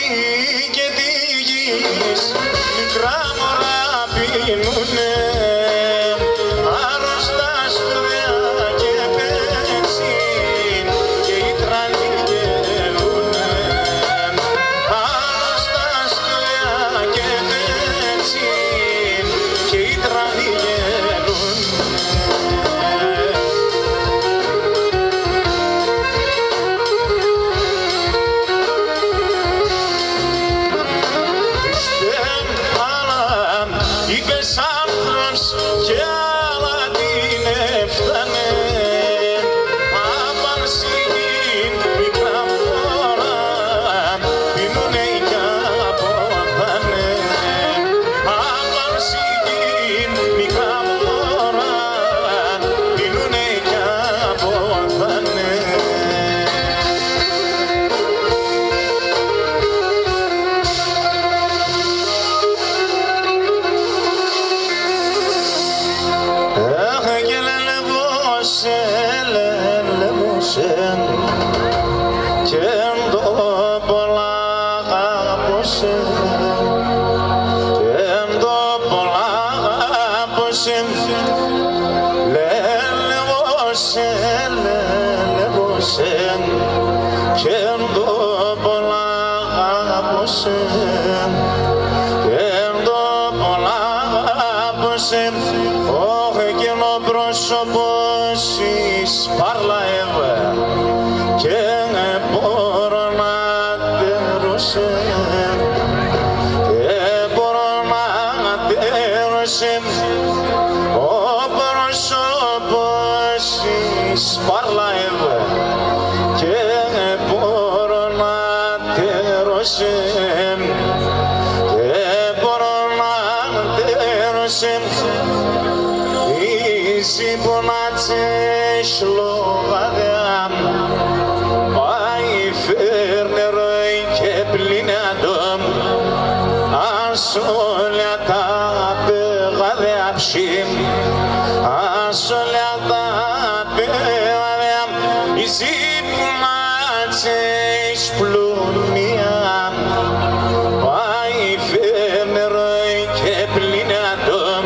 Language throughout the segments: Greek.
και τη γης μικρά μωρά πίνουνε άρρωστα σπουδαία και πετσίν και οι τρανοί γελούνε άρρωστα σπουδαία και πετσίν και οι τρανοί γελούνε. Είπες άνθρωπος και άλλα την έφτανε απανσίγην μικρά μωρά πίνουνε κι αποθάνε απανσίγην μικρά μωρά πίνουνε κι αποθάνε. Και το πολλά αγαπώσε και το πολλά αγαπώσε λελεύωσε και το πολλά αγαπώσε και το πολλά αγαπώσε όχι εκείνο πρόσωπος εις παρλαεύε και μπορώ να τερούσε και μπορώ να τερούσε ο πρόσωπος εις παρλαεύε και μπορώ να τερούσε και μπορώ να τερούσε isi bonațeș logadeam ai fernerăi che plineadăm asolea ta pe gadeapșim asolea ta pe gadeam isi bonațeș plumiam ai fernerăi che plineadăm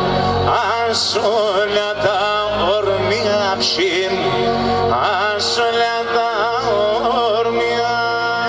asolea ta ormiapșim asolea ta ormiam.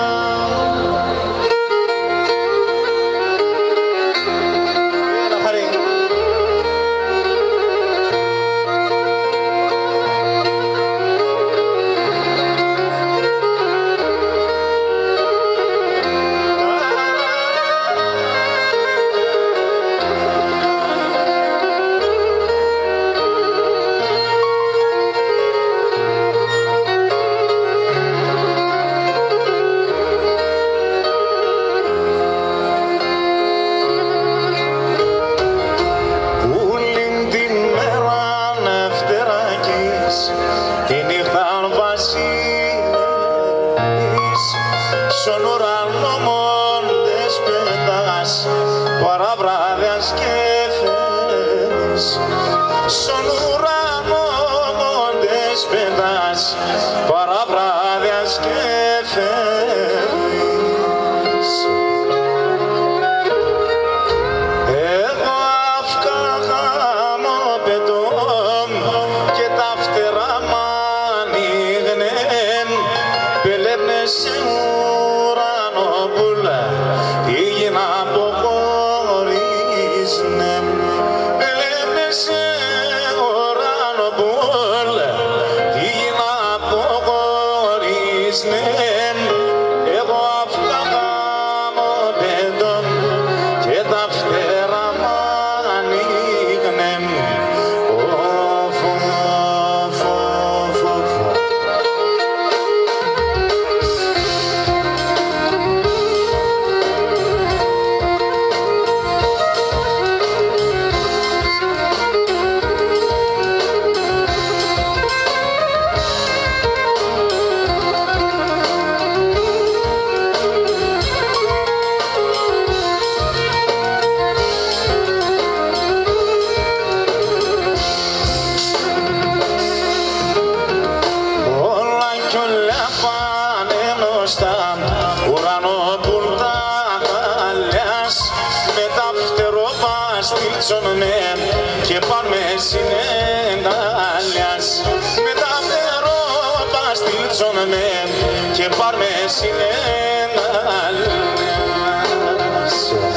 Στον ουρανό μόντες πετάς παραβράδιας και φέρεις στον ουρανό μόντες πετάς παραβράδιας και φέρεις εγώ αυκά μου πετώ και τα φτερά μ' ανοίγνε πελέπνες σε ουρανόπουλα τι γίνα αποχωρίσνε πελέπνες σε ουρανόπουλα τι γίνα αποχωρίσνε εγώ αυτά μου πέτω και τα φτερά μ' ανοίγνε στυλτσόνε και πάρμε συνένταλιας. Με τα μερόπα στυλτσόνε και πάρμε συνένταλιας.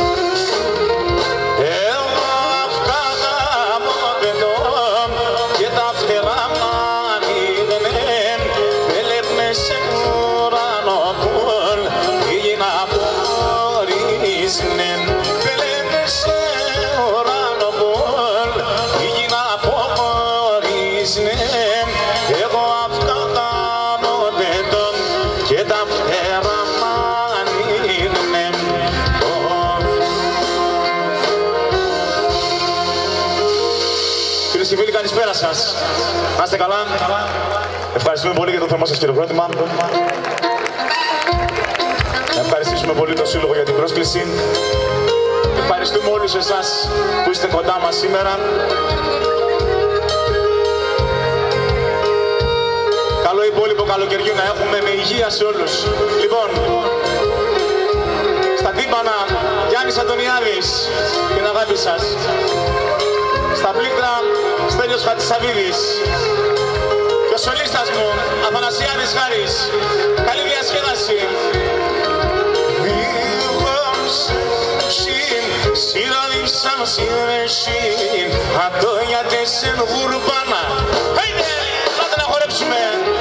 Εγώ αυκάδα μου πεντώ και τα φτερά μ' ανοίγουνε. Έλεπνε σε ουρανό πουλ πήγαινα από χωρίσνε. Έλεπνε σε ουρανό πουλ πήγαινα από χωρίσνε. Εγώ αυκάδα μου πεντώ και τα φτερά μ' ανοίγουνε. Φίλες και φίλοι, καλησπέρα σας. Να είστε καλά. Ευχαριστούμε πολύ για το θερμό σας χειροκρότημα. Να ευχαριστήσουμε πολύ τον Σύλλογο για την πρόσκληση. Ευχαριστούμε όλους εσάς που είστε κοντά μας σήμερα. Καλό υπόλοιπο καλοκαιριού να έχουμε με υγεία σε όλους. Λοιπόν, στα τύμπανα Γιάννης Αντωνιάδης, την αγάπη σας. Στα πλήκτρα Στέλιος Χατζησαβίδης. Και ο σολίστας μου, Αθανασιάδης Χάρης. Καλή διασκέδαση. Σύραδεψαν σύνρεσιν, ατόνιατες εν γουρμπάνα. Χαίτε, πάτε να χορέψουμε.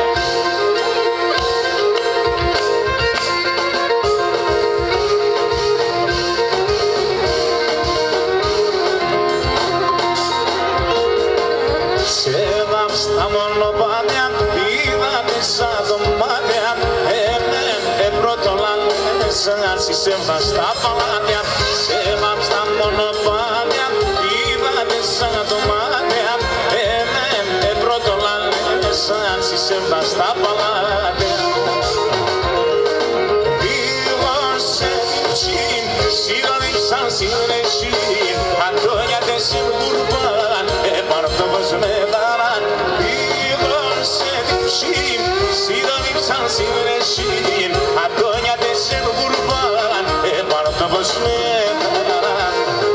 Στα μονοπάτια είδατε σαν δωμάτια. Πρώτο λάνες αρσισέμβα στα παλάτια. Σέβαμ στα μονοπάτια είδατε σαν δωμάτια. Πρώτο λάνες αρσισέμβα στα παλάτια. Πήγω σε τσιν, σύραδεψαν σύνρεσιν, ατόνιατες εν γουρμπάν, επαρτώβος με δαράν. Σύραδεψαν σύνρεσιν, ατόνιατες εν γουρμπάν, επαρτώβος με δαράν.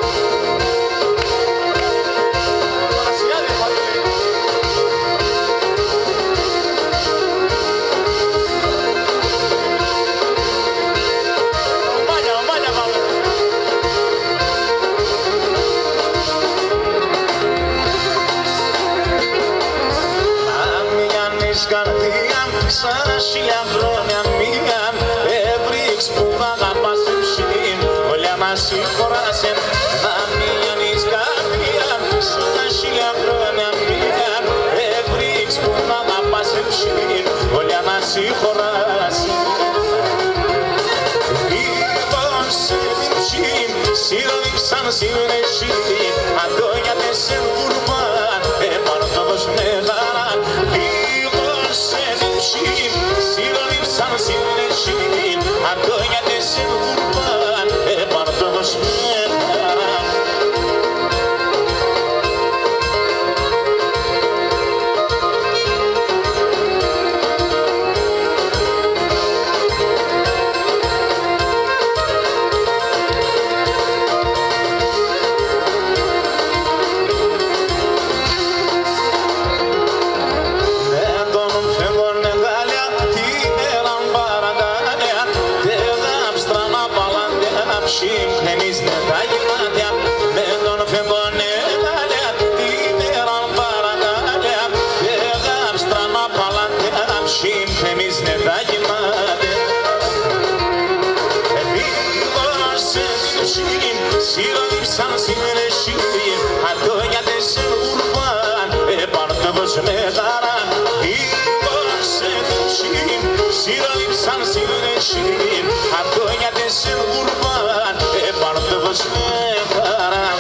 Καρδία σαν χίλια χρόνια μία έβριξ που θα αγαπάς εμψήν όλα μας συγχωράσεν. Να μην ανείς καρδία σαν χίλια χρόνια μία έβριξ που θα αγαπάς εμψήν όλα μας συγχωράσεν. Πήγον σε εμψήν σύραδεψαν σύνρεσιν, ατόνιατες εν γουρμπάν, επαρτώβος με δαράν. Σύραδεψαν σύνρεσιν, ατόνιατες εν γουρμπάν, επαρτώβος με δαράν. Εμείς με τα γυμνάτια, με τον φεγγόνε γάλια, την έραν παρακάλια, έγαυστραν απαλάτια, ψήμ, εμείς με τα γυμνάτια. Επίγος σε ψήμ, σύραδεψαν σύνρεσιν, ατόνιατες εν γουρμπάν, επαρτώβος με δαράν. Επίγος σε ψήμ, σύραδεψαν σύνρεσιν, ατόνιατες εν γουρμπάν, επαρτώβος με δαράν.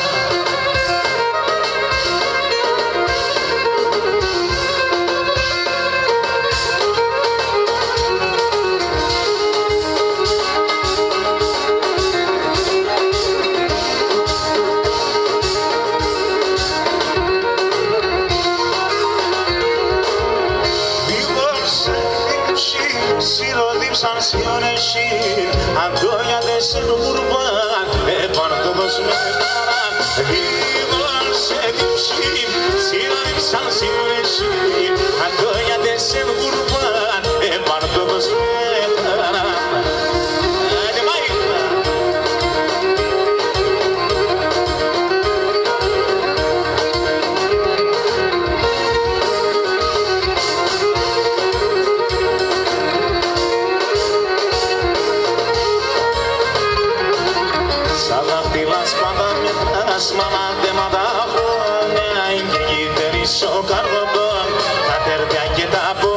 Σύραδεψαν σύνρεσιν, ατόνιατες εν γουρμπάν, επαρτώβος με δαράν. σε δίψη, σύλληψαν σύλληση, αγκόγιαντες εν γουρμάν, επαρτόδος φέταρα. Mama de madabo, ne aingi teriso carbon, la terpia che tapo,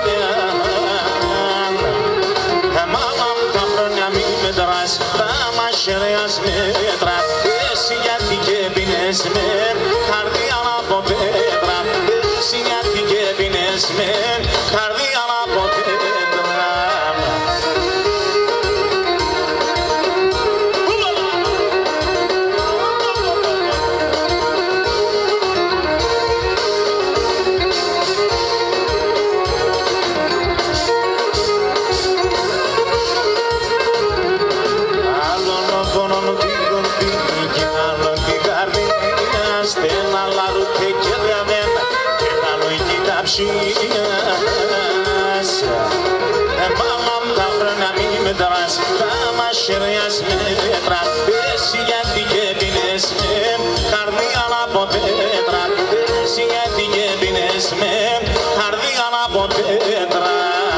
mama tabrania mi medras, mama shereas metra, siati che bines men, cardiana potedra, siati che bines men, cardiana potedra. Mamam tavrana mi medras, mama shereas metra, siati che bines men, cardiana potedra, siati che bines men, cardiana potedra.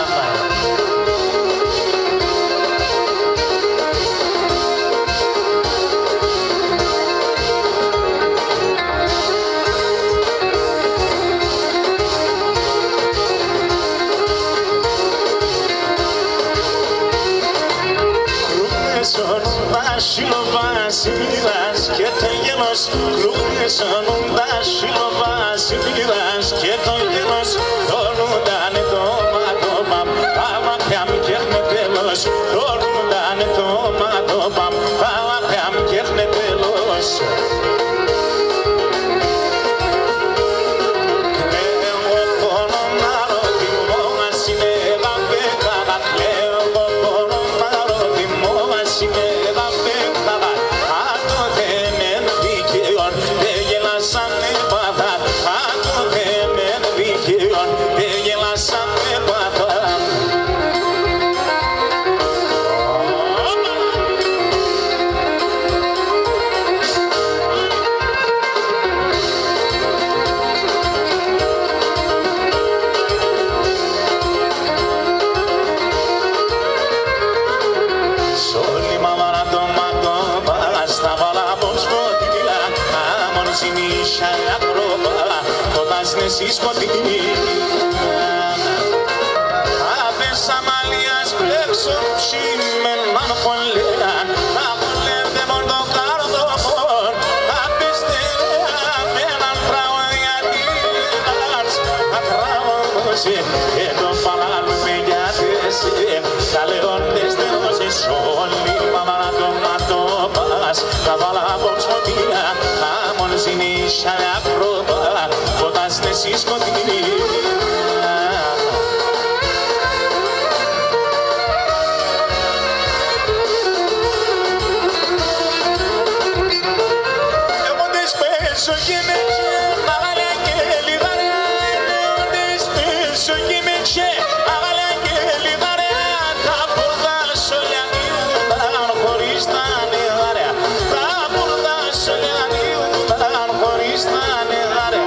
Βασίλας και το γέλος κλούνεσαν Βασίλας και το γέλος τόνουτανε το ματώπαμ τα μακριά μου κέρνε τέλος τόνουτανε το ματώπαμ τα μακριά μου κέρνε τέλος. Εσύ σκοτεινή Άβες αμαλίας πλέξω ψημέναν φωλέα να βουλεύτε μόνο το καρδομόν Άβες τελέα με έναν τραγωδιά τίνας να τραγωδώσει και το παλάλουμε για τεσί τα λεόντες δερώσεις όλοι μαμά το ματώπας τα βάλαβον σκοτεινά άμον ζηνίσια ακρόπα Εσύ σκοτεινή Εγώ τις πέσω και με ξέ αγαλιά και λιδαριά Εγώ τις πέσω και με ξέ αγαλιά και λιδαριά τα πορδά σολιανίουνταν χωρίς τα νεδάρια τα πορδά σολιανίουνταν χωρίς τα νεδάρια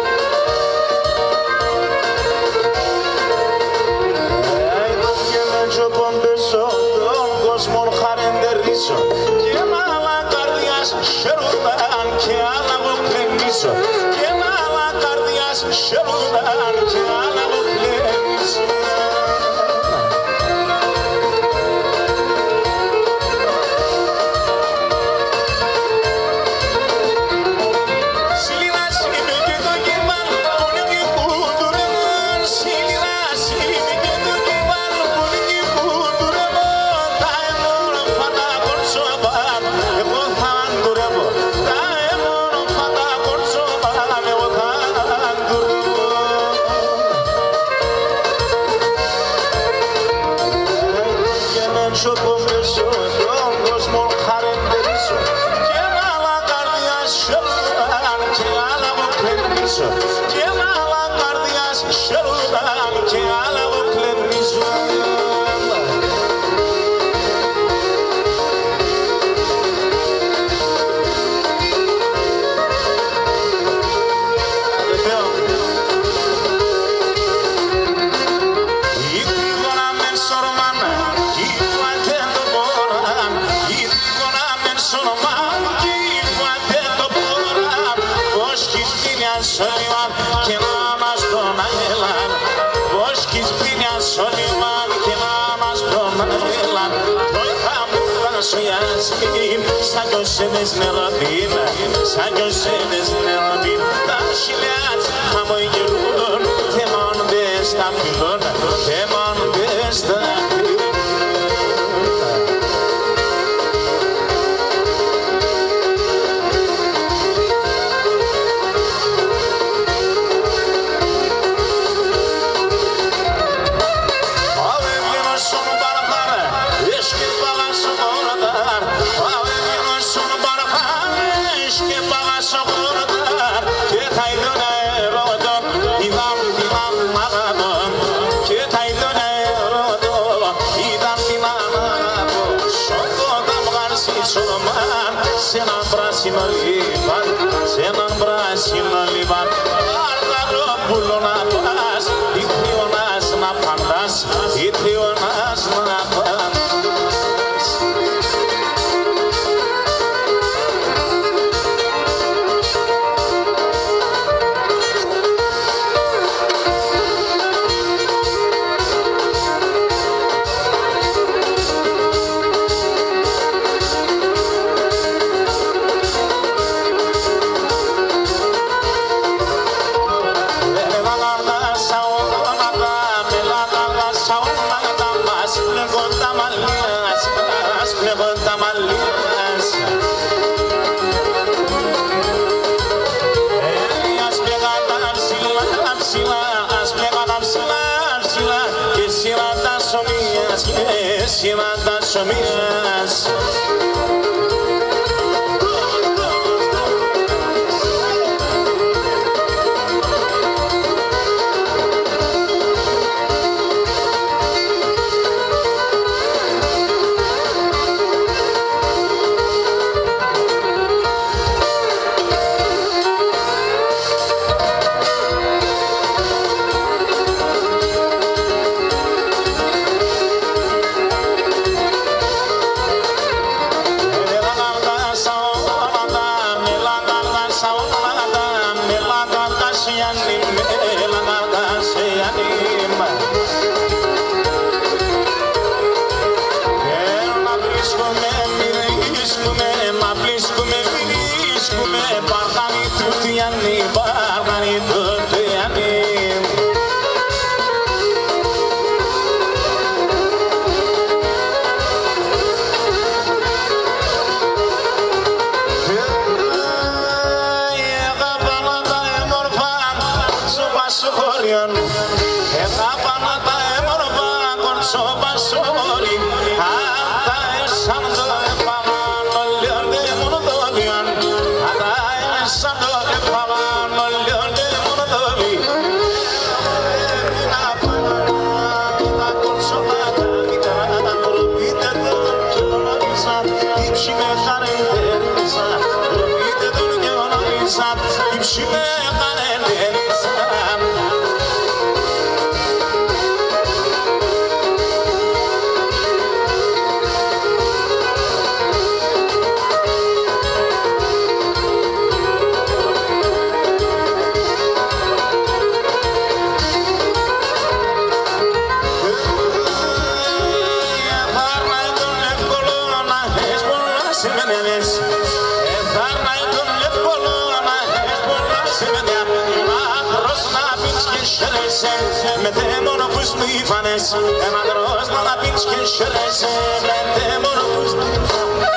τον κόσμον χαρεντερίσω και ένα άλλα καρδιάς χαιρούνταν και άλλα μου κρεμίσω και ένα άλλα καρδιάς χαιρούνταν και άλλα μου κρεμίσω τον κόσμο χαρεντερίσω και ένα άλλα καρδιάς χαιρούνταν και Meskin, σαγιώσενες νεροδίν, σαγιώσενες νεροδίν. Τα χιλιάτ χαμογελούν, θεμόνται στα φιλόν, θεμόνται στα φιλόν. Σε έναν πράσινο λίβαν, σε έναν πράσινο λίβαν, Αργαρόπουλο να πας, ή θειονάς να παντάς, ή θειονάς να παντάς. Σομίας με δαίμονο που σνίφανες, ένα δρόσμα να πίνεις και χαιρέσαι, με δαίμονο που σνίφανες.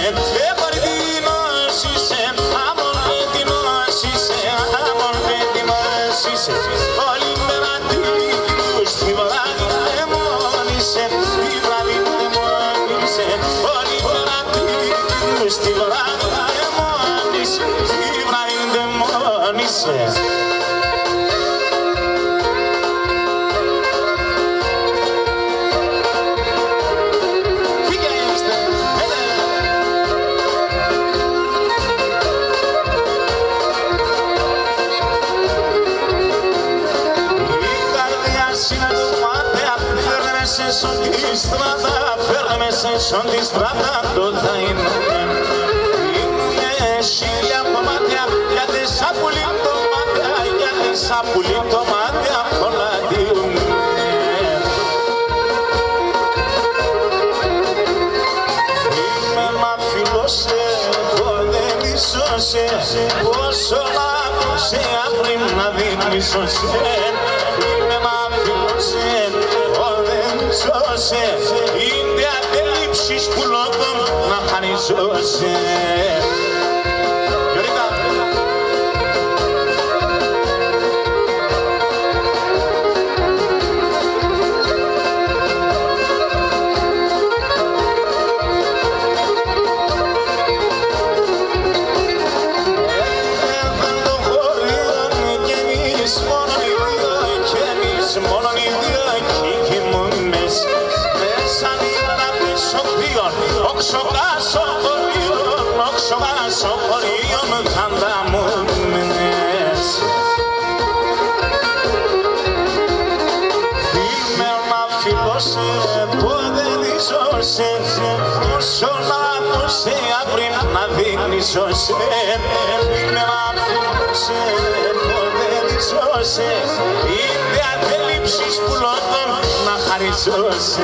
Όλη μέρα τύπου στη βράδυ δαιμόνισε, τη βράδυ δαιμόνισε. Όλη μέρα τύπου στη βράδυ δαιμόνισε, τη βράδυ δαιμόνισε. Σαν τη στράτα τότε ήμουνε χίλια κομμάτια, γιατί σαν πουλί το μάτια, γιατί σαν πουλί το μάτια πολλά διούμνε. Είμαι μα φιλώσε, τότε μισώσε, πόσο λάθωσε αύριο να δείχνησωσε. Είμαι μα φιλώσε, τότε μισώσε, είναι αντέλειψης που λόγω να χαριζώσε. Σοκορίων κανταμούνες Φήμερνα φιλώσε, τότε δισώσε, όσο λάθωσε αύριο να δείχνησωσε. Φήμερνα φιλώσε, τότε δισώσε, είναι αντέλειψης που λόγω να χαριζώσε.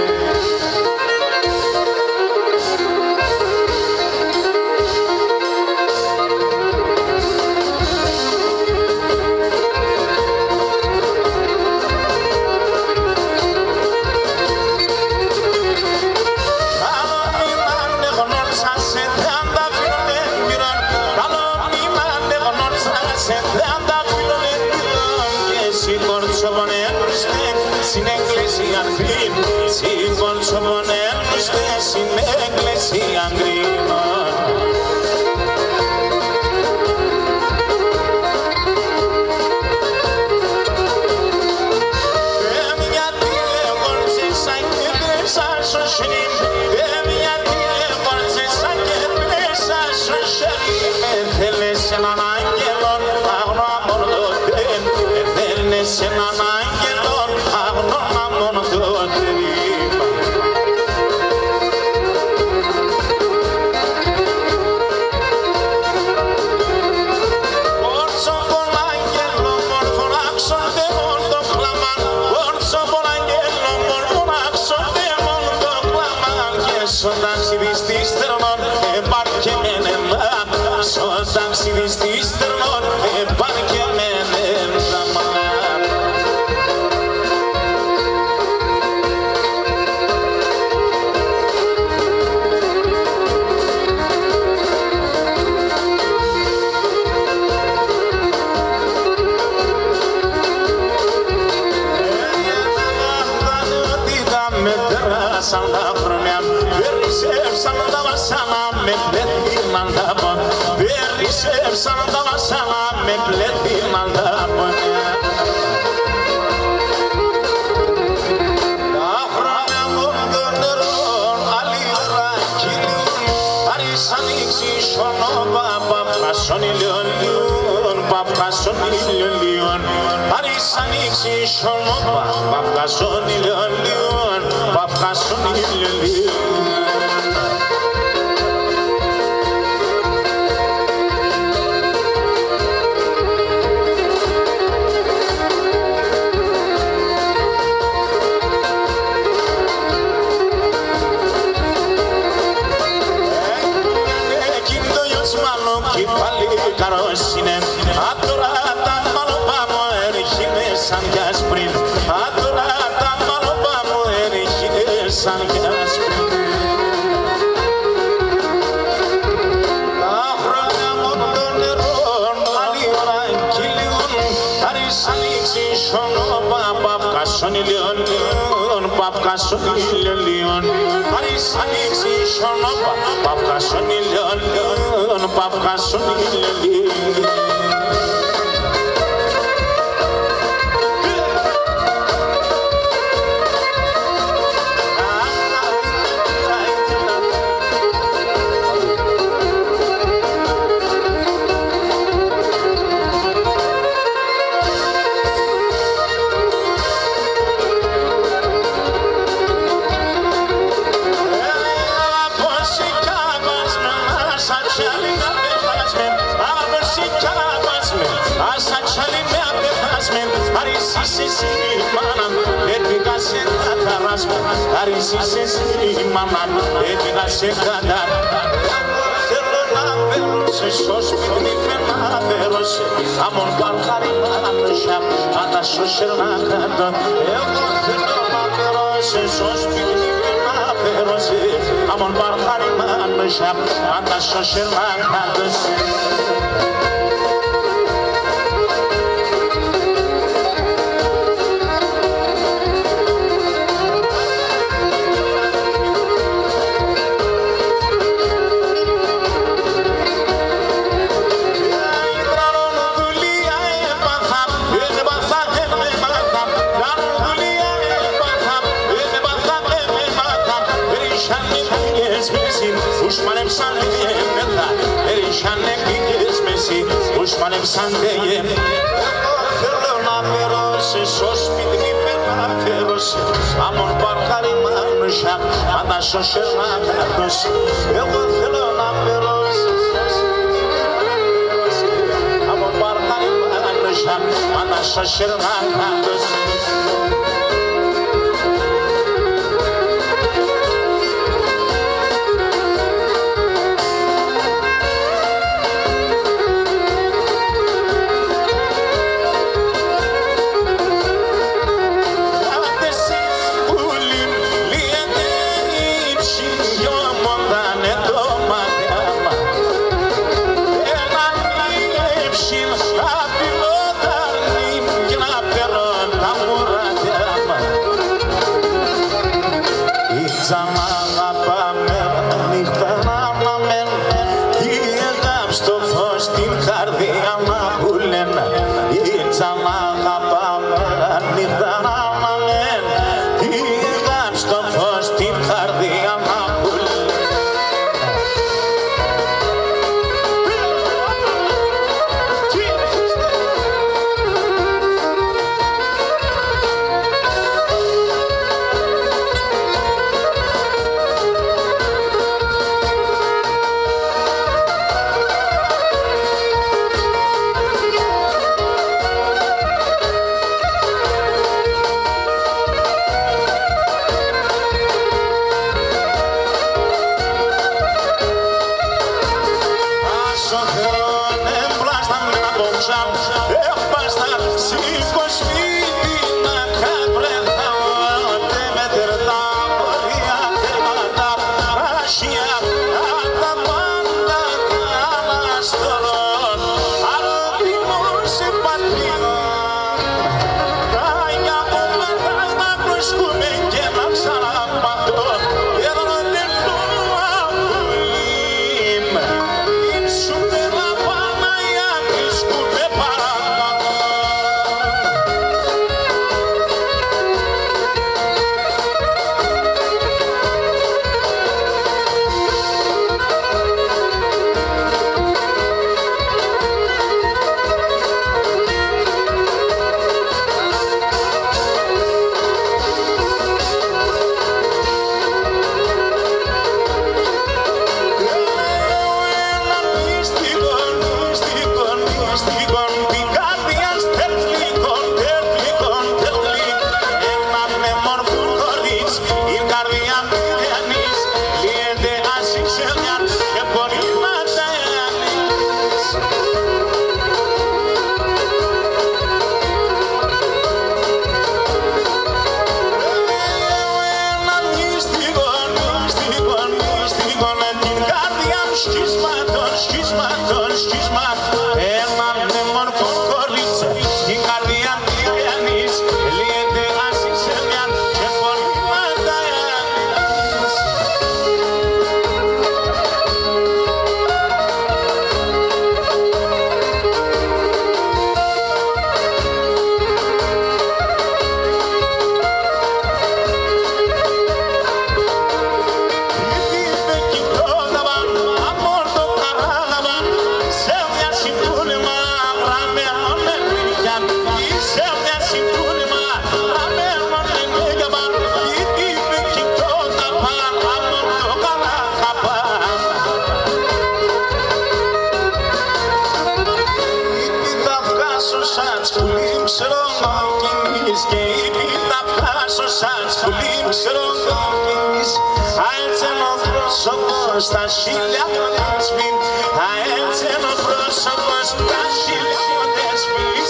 Στην εκκλησία γκριν, σηκωνσομονεύστε στην εκκλησία γκριν. Γιατί εγόρτσεσα και πέσα στο σριμ, γιατί εγόρτσεσα και πέσα στο σριμ. Θέλες έναν άγγελο αγνό αμορδοτέν, θέλες έναν άγγελο αγνό αμορδοτέν. Όρτσο τον άγγελο μόρφων άξονται μόνο το κλάμα, όρτσο τον άγγελο μόρφων άξονται μόνο το κλάμα. Και στον ταξιδιστή στερνών επαρκεμένε στον ταξιδιστή στερνών επαρκεμένε δαμά. Σαν τα χρόνια περισσέψαν τα βασάνα με πλέθυμαν τα πόδια, περισσέψαν τα βασάνα με πλέθυμαν τα πόδια. Τα χρόνια των νερών αλληλέρα κυλιούν, άρης ανοίξει σονόπα παυκασόν ηλιολιούν, παυκασόν ηλιολιούν, άρης ανοίξει σονόπα παυκασόν ηλιολιούν, παυκασόν ηλιολιούν. Κι πάλι καρός είναι, άτορα τα μαλοπά μου έρχεται σαν κι ασπρίν, άτορα τα μαλοπά μου έρχεται σαν κι ασπρίν. ηλιον, παυκάσον ηλιον, Άρης ανοίξει σιωνόπα, παυκάσον ηλιον, παυκάσον ηλιον. Άρης είσαι εσύ μάνα, έφυγα σε κατά. Θέλω να περνούσε στο σπίτι να φέρωσε αμον παρχαριμάνωσα, άτα σώσερ να κάτω. Εγώ θέλω να περνούσε στο σπίτι να φέρωσε αμον παρχαριμάνωσα, άτα σώσερ να κάτω. Θέλω να περώσει στο σπίτι να φέρωσε αμον παρχαριμάνωσα, άτα σώσερ να κάτωσε. Εγώ θέλω να περώσει στο σπίτι αμον παρχαριμάνωσα, άτα σώσερ να κάτωσε. Έναν μορφό κορίτσι, η καρδιά μη κανείς, λύεται ας είσαι ξέρω κόκκινης, αέλτσενο πρόσωπος, τα χιλιάδες φιλ, αέλτσενο πρόσωπος, τα χιλιάδες φιλ.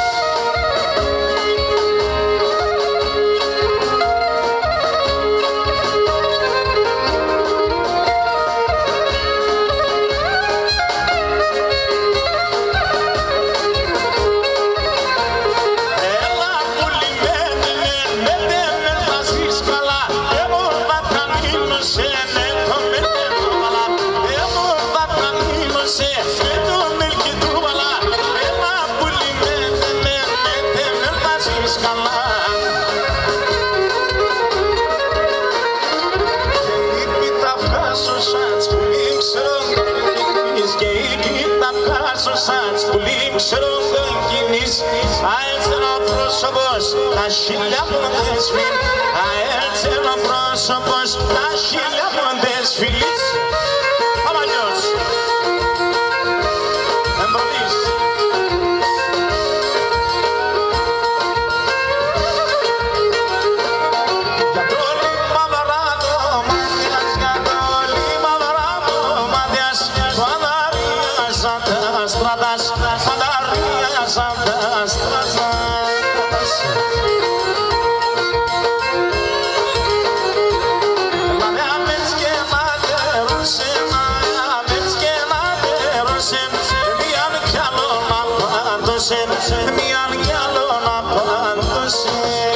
Ξέρω κόκκινης, αέλτσενο πρόσωπος, τα χιλιάδες φιλ, αέλτσενο πρόσωπος, τα χιλιάδες φιλ. Αμαλιός, εμπροβείς. Για το λίμα βαράτο μάτιας, για το λίμα βαράτο μάτιας, πανταρίασαν τα στρατάς, πανταρίασαν τα στρατάς. Μαδεάμετς και μαδερούσεν, μίαν κι άλλο να πάντωσεν, μίαν κι άλλο να πάντωσεν.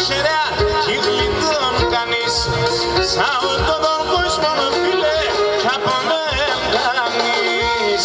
σεριά κι γλυκόν κανείς σαν αυτόν τον κόσμο φίλε κι από μεν κανείς.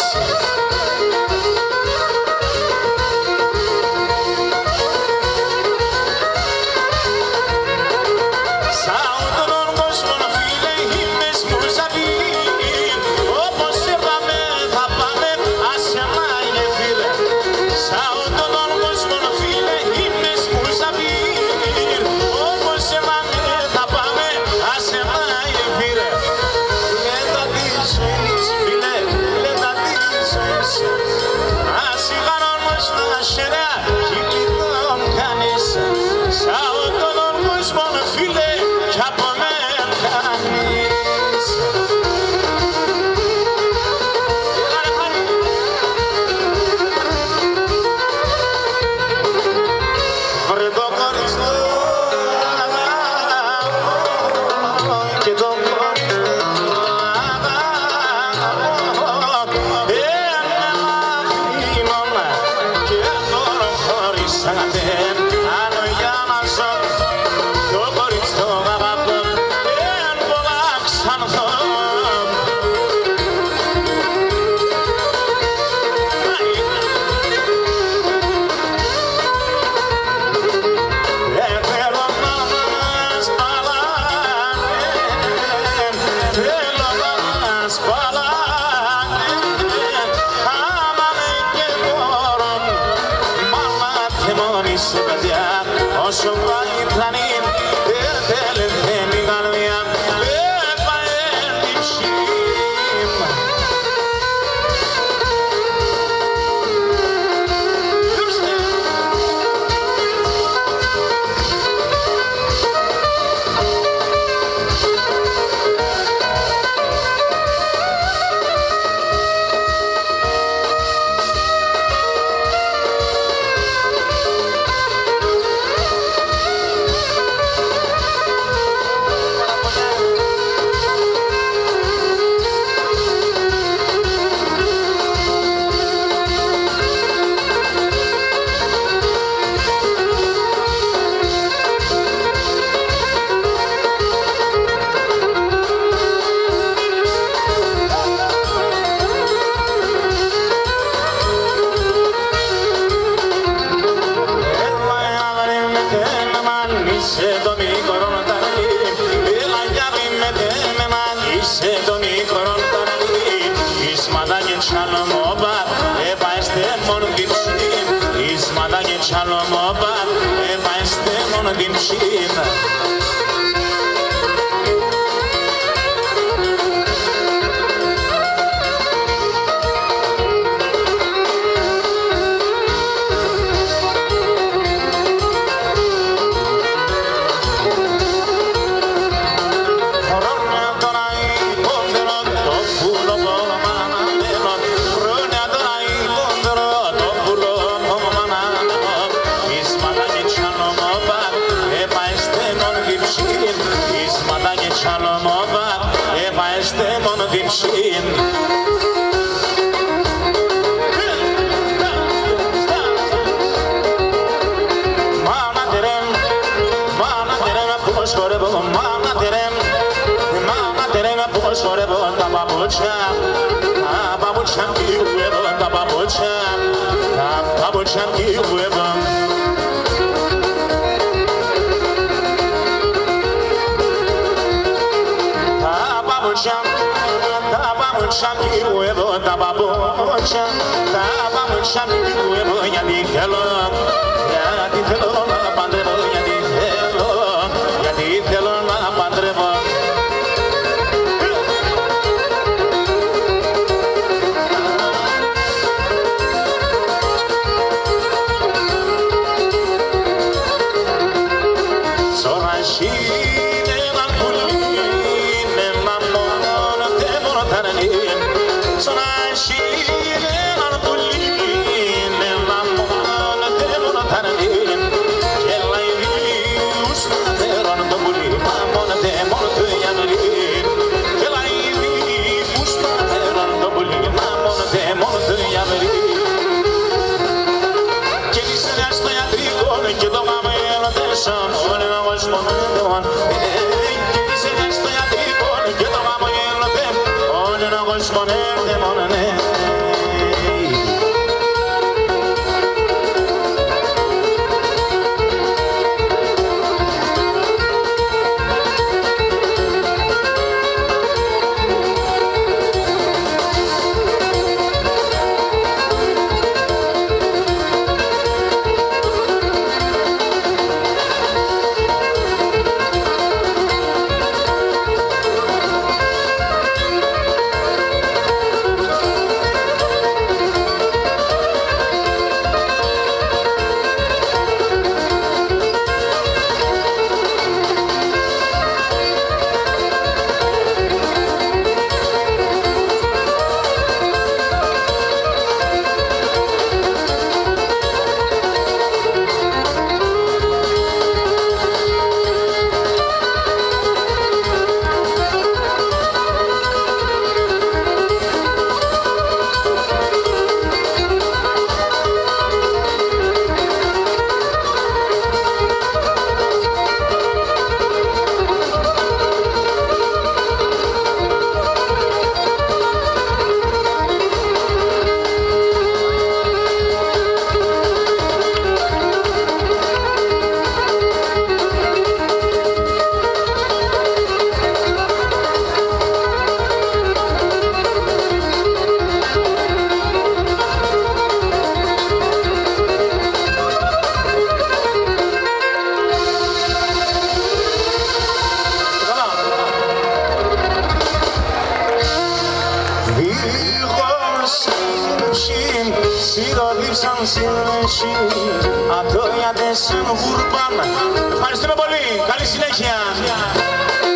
Σαν αυτόν τον κόσμο φίλε είμαι σπουρσαβίν όπως είπαμε θα πάμε άσε μάγε φίλε. Σαν αυτόν τον κόσμο φίλε είμαι σπουρσαβίν όπως είπαμε θα πάμε άσε μάγε φίλε. Λέτα τη ζωής φίλε, λέτα τη ζωής ασίγαν όμως τα σεριά κι γλυκόν κανείς σαν αυτόν τον κόσμο φίλε κι από μεν κανείς. Βρε το κοριστό και το κοριστό και τώρα χωρίσατε άλλο για να ζω το κοριστό αγαπώ εν πολλά ξανθώ. Θέλω να μας παλάνε, θέλω να μας παλάνε άμα με και μπορώ μάμα και μόνη σου παιδιά όσο πάει πλανήν τελευταία καρδιά έφαε την ψήμ. Είσαι το μικρό ταρλί, έλα για με με μαν. Είσαι το μικρό ταρλί, ίσματα και τσαλμόπα, έπαεστε μόνο την ψήν. Ίσματα και τσαλμόπα, έπαεστε μόνο την ψήν. Έφαεστε μόνο την ψήν. Μάνα τερέμ, πώς χορεύω, μάνα τερέμ, πώς χορεύω τα παπούτσια. Τα παπούτσια κυβεύω, τα παπούτσια κυβεύω. Τα παπούτσια κυβεύω, τα παπούτσια κυβεύω γιατί θέλω να παντρεύω, γιατί θέλω να παντρεύω. Και είσαι στο ιατρικό και το μαμέλο τέσσερα αγωσμονεύον και είσαι μες στο ιατρικό και το γάμο γέλνονται όλοι να αγωσμονεύον ναι. Ευχαριστούμε πολύ. Καλή συνέχεια.